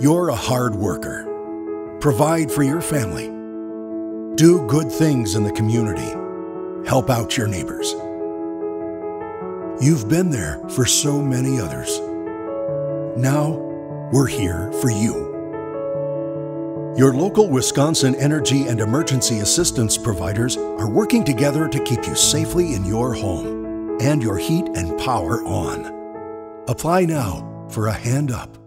You're a hard worker. Provide for your family. Do good things in the community. Help out your neighbors. You've been there for so many others. Now, we're here for you. Your local Wisconsin energy and emergency assistance providers are working together to keep you safely in your home and your heat and power on. Apply now for a hand up.